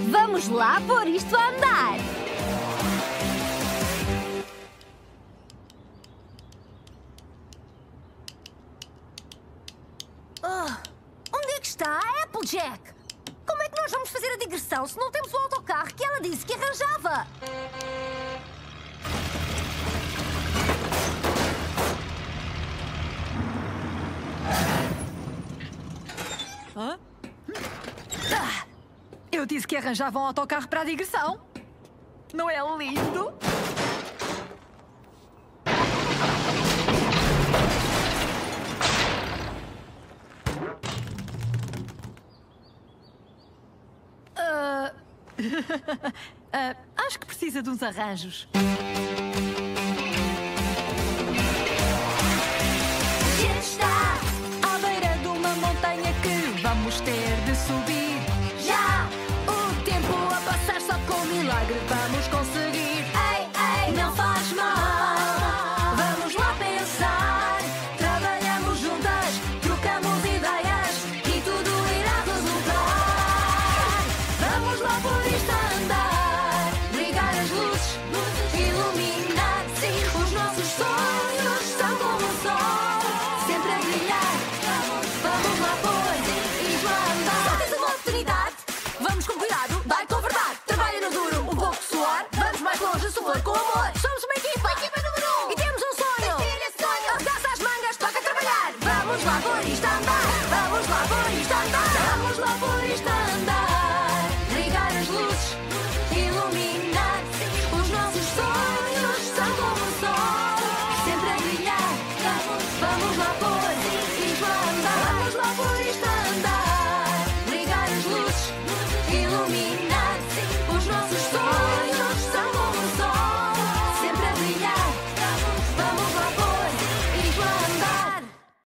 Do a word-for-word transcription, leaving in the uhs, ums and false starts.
Vamos lá pôr isto a andar! Oh, onde é que está a Applejack? Como é que nós vamos fazer a digressão se não temos o autocarro que ela disse que arranjava? Hã? Ah, eu disse que arranjava um autocarro para a digressão. Não é lindo? Ah, ah, acho que precisa de uns arranjos. A gente está À beira de uma montanha que vamos ter de subir. já. O tempo a passar só com milagre vamos conseguir. Ei, ei, não faz mal. Vamos lá pensar. Trabalhamos juntas, trocamos ideias e tudo irá resultar. Vamos lá por isto a andar, ligar as luzes, iluminar. Sim, os nossos sonhos são como o sol, sempre a brilhar. Vamos lá por isto a andar. Só tens uma oportunidade, vamos com cuidado, vai com verdade. Trabalha no duro, um pouco de suor. Vamos mais longe se for com amor. Somos uma equipa, equipa número um. E temos um sonho. Arregaça as mangas, toca trabalhar. Vamos lá por isto a andar. Vamos lá por isto a andar. Vamos lá por isto a andar. Ligar as luzes, iluminar. Os nossos sonhos são como o sol, sempre a brilhar. Vamos lá por isto a andar. Vamos lá por isto a andar. Ligar as luzes, iluminar.